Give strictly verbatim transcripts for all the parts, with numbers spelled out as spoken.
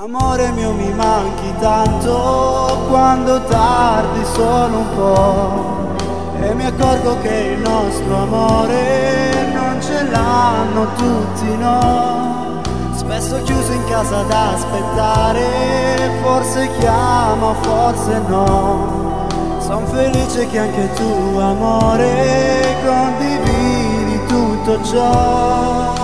Amore mio, mi manchi tanto quando tardi solo un po', e mi accorgo che il nostro amore non ce l'hanno tutti, no. Spesso chiuso in casa ad aspettare, forse chiama, forse no. Son felice che anche tu, amore, condividi tutto ciò.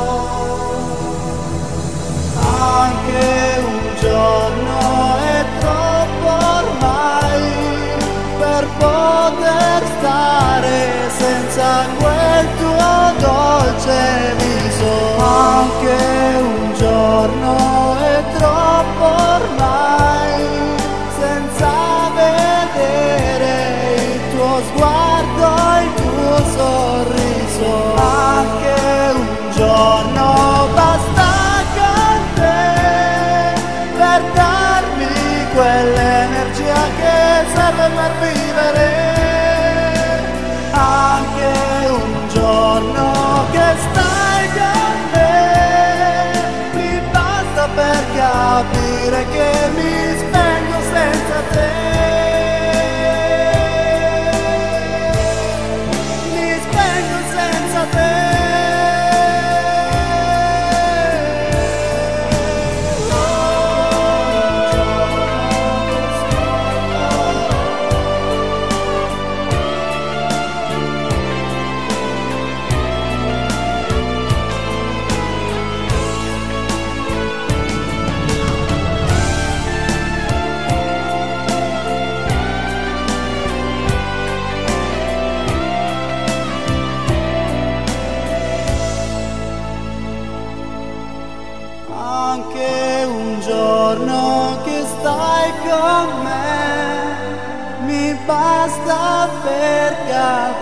Anche un giorno è troppo ormai per poter stare senza quel tuo dolce viso. Anche un giorno è troppo ormai senza vedere il tuo sguardo, il tuo sorriso. Anche un giorno basta quell'energia che serve per vivere. Anche un giorno che stai con me mi basta per capire che mi spengo senza te. Mi spengo senza te. Anche un giorno che stai con me mi basta per capire